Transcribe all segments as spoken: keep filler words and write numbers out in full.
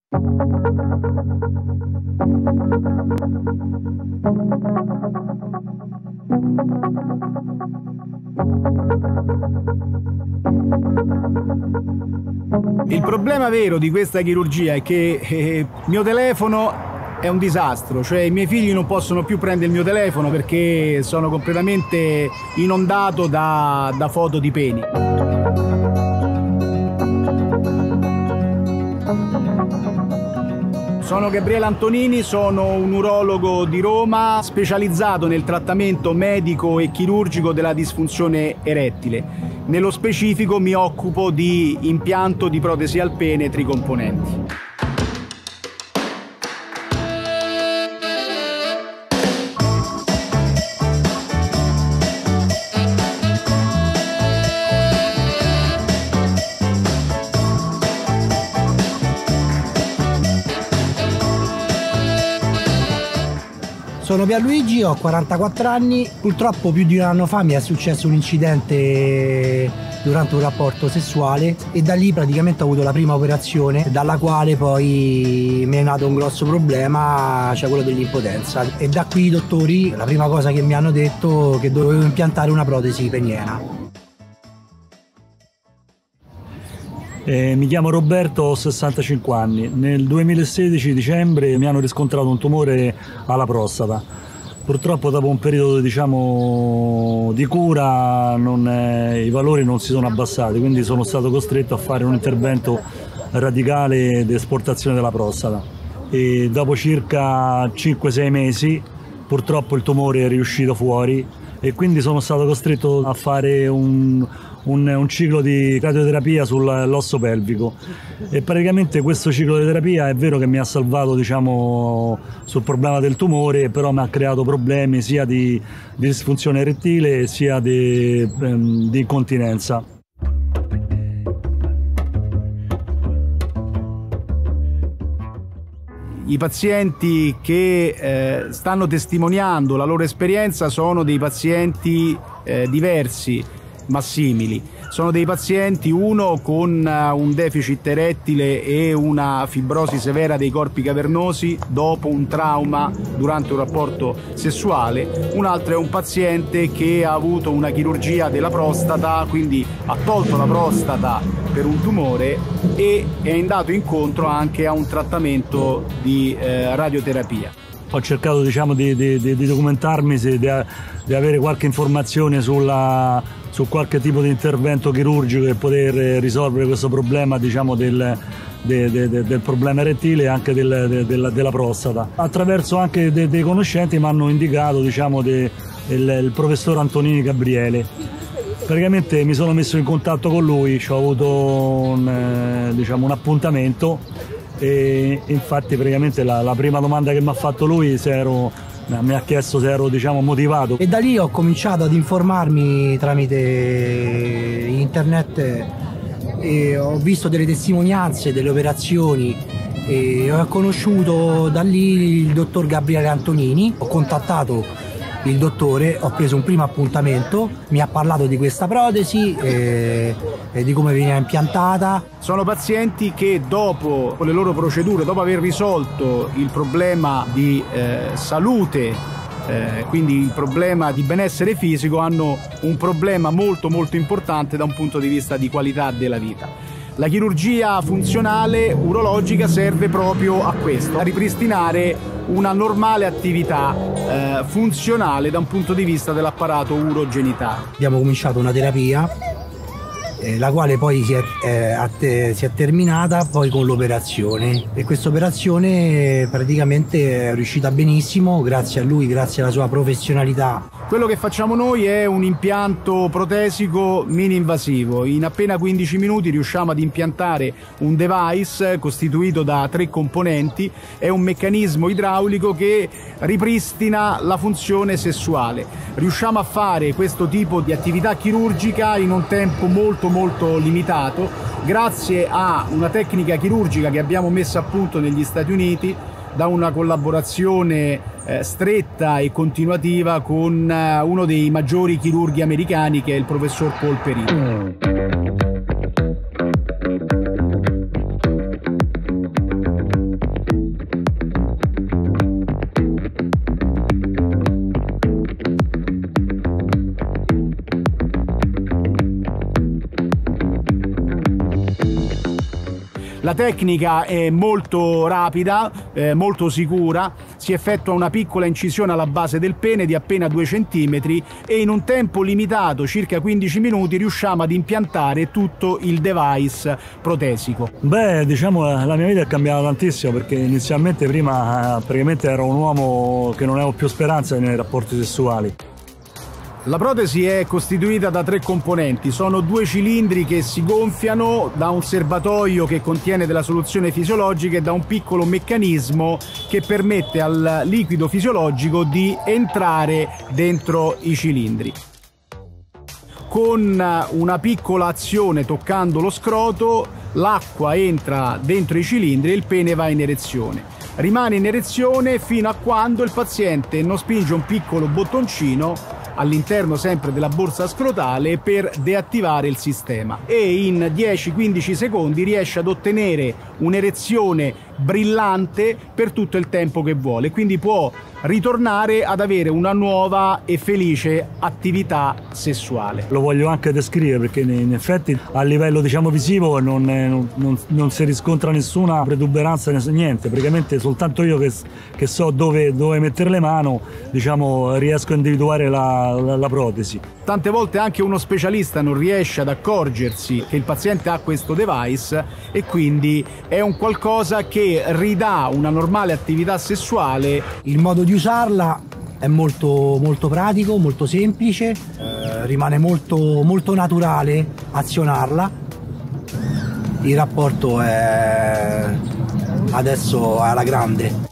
Il problema vero di questa chirurgia è che il mio telefono è un disastro, cioè i miei figli non possono più prendere il mio telefono perché sono completamente inondato da, da foto di peni. Sono Gabriele Antonini, sono un urologo di Roma specializzato nel trattamento medico e chirurgico della disfunzione erettile. Nello specifico mi occupo di impianto di protesi al pene tricomponenti. Sono Pierluigi, ho quarantaquattro anni, purtroppo più di un anno fa mi è successo un incidente durante un rapporto sessuale e da lì praticamente ho avuto la prima operazione, dalla quale poi mi è nato un grosso problema, cioè quello dell'impotenza, e da qui i dottori la prima cosa che mi hanno detto è che dovevo impiantare una protesi peniena. Eh, mi chiamo Roberto, ho sessantacinque anni. Nel duemilasedici dicembre mi hanno riscontrato un tumore alla prostata. Purtroppo dopo un periodo, diciamo, di cura non, eh, i valori non si sono abbassati, quindi sono stato costretto a fare un intervento radicale di esportazione della prostata. E dopo circa cinque sei mesi purtroppo il tumore è riuscito fuori e quindi sono stato costretto a fare un Un, un ciclo di radioterapia sull'osso pelvico, e praticamente questo ciclo di terapia è vero che mi ha salvato, diciamo, sul problema del tumore, però mi ha creato problemi sia di, di disfunzione erettile sia di, ehm, di incontinenza. I pazienti che eh, stanno testimoniando la loro esperienza sono dei pazienti eh, diversi ma simili. Sono dei pazienti, uno con un deficit erettile e una fibrosi severa dei corpi cavernosi dopo un trauma durante un rapporto sessuale, un altro è un paziente che ha avuto una chirurgia della prostata, quindi ha tolto la prostata per un tumore e è andato incontro anche a un trattamento di eh, radioterapia. Ho cercato, diciamo, di, di, di documentarmi, di, di avere qualche informazione sulla, su qualche tipo di intervento chirurgico per poter risolvere questo problema, diciamo, del, de, de, de, del problema erettile e anche del, de, della, della prostata. Attraverso anche de, dei conoscenti mi hanno indicato, diciamo, de, il, il professor Antonini Gabriele. Praticamente mi sono messo in contatto con lui, ho avuto un, eh, diciamo, un appuntamento. E infatti praticamente la, la prima domanda che mi ha fatto lui se ero, mi ha chiesto se ero, diciamo, motivato. E da lì ho cominciato ad informarmi tramite internet e ho visto delle testimonianze, delle operazioni e ho conosciuto da lì il dottor Gabriele Antonini. Ho contattato il dottore, ho preso un primo appuntamento, mi ha parlato di questa protesi e, e di come veniva impiantata. Sono pazienti che dopo le loro procedure, dopo aver risolto il problema di eh, salute, eh, quindi il problema di benessere fisico, hanno un problema molto molto importante da un punto di vista di qualità della vita. La chirurgia funzionale urologica serve proprio a questo, a ripristinare una normale attività eh, funzionale da un punto di vista dell'apparato urogenitale. Abbiamo cominciato una terapia, eh, la quale poi si è, eh, a te, si è terminata poi con l'operazione, e questa operazione praticamente è riuscita benissimo grazie a lui, grazie alla sua professionalità. Quello che facciamo noi è un impianto protesico mini invasivo. In appena quindici minuti riusciamo ad impiantare un device costituito da tre componenti. È un meccanismo idraulico che ripristina la funzione sessuale. Riusciamo a fare questo tipo di attività chirurgica in un tempo molto molto limitato grazie a una tecnica chirurgica che abbiamo messo a punto negli Stati Uniti da una collaborazione eh, stretta e continuativa con eh, uno dei maggiori chirurghi americani, che è il professor Paul Perito. La tecnica è molto rapida, eh, molto sicura, si effettua una piccola incisione alla base del pene di appena due centimetri e in un tempo limitato, circa quindici minuti, riusciamo ad impiantare tutto il device protesico. Beh, diciamo la mia vita è cambiata tantissimo, perché inizialmente prima eh, praticamente ero un uomo che non avevo più speranza nei rapporti sessuali. La protesi è costituita da tre componenti, sono due cilindri che si gonfiano, da un serbatoio che contiene della soluzione fisiologica e da un piccolo meccanismo che permette al liquido fisiologico di entrare dentro i cilindri. Con una piccola azione toccando lo scroto, l'acqua entra dentro i cilindri e il pene va in erezione. Rimane in erezione fino a quando il paziente non spinge un piccolo bottoncino all'interno sempre della borsa scrotale per deattivare il sistema, e in dieci quindici secondi riesce ad ottenere un'erezione brillante per tutto il tempo che vuole, quindi può ritornare ad avere una nuova e felice attività sessuale. Lo voglio anche descrivere, perché in effetti a livello, diciamo, visivo non, è, non, non, non si riscontra nessuna protuberanza, niente, praticamente soltanto io che, che so dove, dove mettere le mani, diciamo, riesco a individuare la, la, la protesi. Tante volte anche uno specialista non riesce ad accorgersi che il paziente ha questo device, e quindi è un qualcosa che ridà una normale attività sessuale. Il modo di usarla è molto, molto pratico, molto semplice, eh, rimane molto, molto naturale azionarla. Il rapporto è adesso alla grande.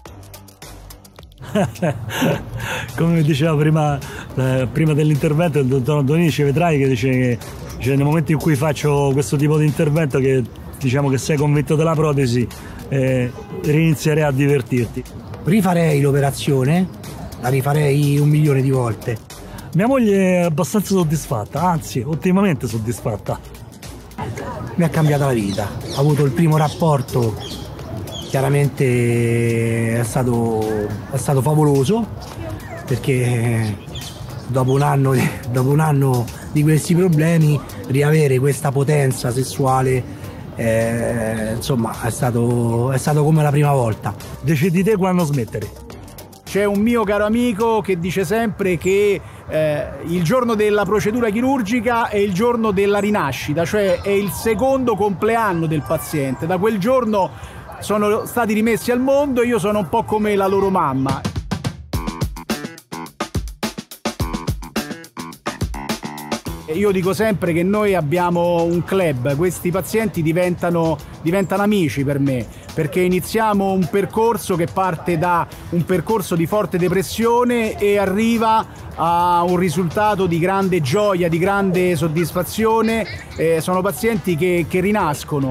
Come diceva prima, eh, prima dell'intervento il dottor Antonici, vedrai che dice che dice, nel momento in cui faccio questo tipo di intervento, che diciamo che sei convinto della protesi, eh, inizierei a divertirti. Rifarei l'operazione, la rifarei un milione di volte. Mia moglie è abbastanza soddisfatta, anzi ottimamente soddisfatta. Mi ha cambiato la vita, ho avuto il primo rapporto, chiaramente è stato, è stato favoloso, perché dopo un anno, dopo un anno di questi problemi riavere questa potenza sessuale, eh, insomma è stato, è stato come la prima volta. Decidi te quando smettere. C'è un mio caro amico che dice sempre che eh, il giorno della procedura chirurgica è il giorno della rinascita, cioè è il secondo compleanno del paziente. Da quel giorno sono stati rimessi al mondo e io sono un po' come la loro mamma. Io dico sempre che noi abbiamo un club, questi pazienti diventano, diventano amici per me, perché iniziamo un percorso che parte da un percorso di forte depressione e arriva a un risultato di grande gioia, di grande soddisfazione. Eh, sono pazienti che, che rinascono.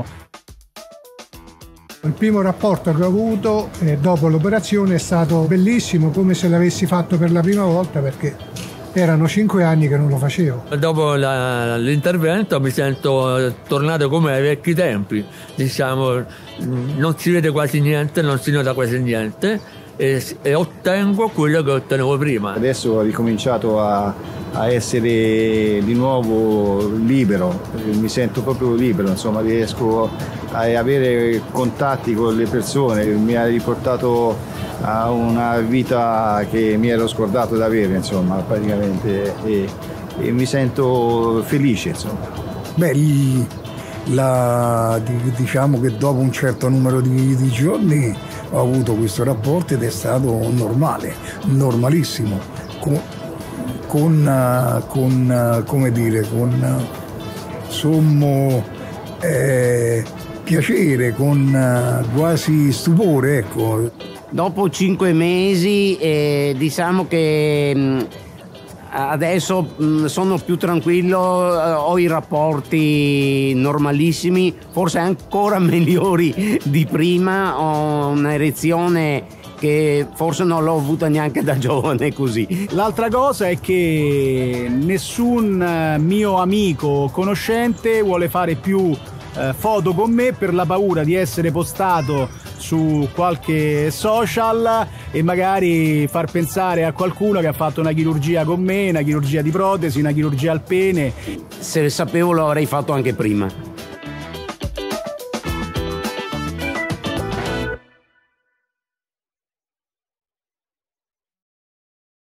Il primo rapporto che ho avuto eh, dopo l'operazione è stato bellissimo, come se l'avessi fatto per la prima volta, perché erano cinque anni che non lo facevo. Dopo l'intervento mi sento tornato come ai vecchi tempi, diciamo, non si vede quasi niente, non si nota quasi niente e, e ottengo quello che ottenevo prima. Adesso ho ricominciato a, a essere di nuovo libero, mi sento proprio libero, insomma riesco a avere contatti con le persone, mi ha riportato a una vita che mi ero scordato di avere, insomma, praticamente, e, e mi sento felice, insomma. Beh, la, diciamo che dopo un certo numero di, di giorni ho avuto questo rapporto ed è stato normale, normalissimo, con, con, con come dire, con sommo eh, piacere, con eh, quasi stupore, ecco. Dopo cinque mesi eh, diciamo che mh, adesso mh, sono più tranquillo, eh, ho i rapporti normalissimi, forse ancora migliori di prima, ho un'erezione che forse non l'ho avuta neanche da giovane così. L'altra cosa è che nessun mio amico o conoscente vuole fare più eh, foto con me per la paura di essere postato su qualche social e magari far pensare a qualcuno che ha fatto una chirurgia con me, una chirurgia di protesi, una chirurgia al pene. Se sapevo lo avrei fatto anche prima.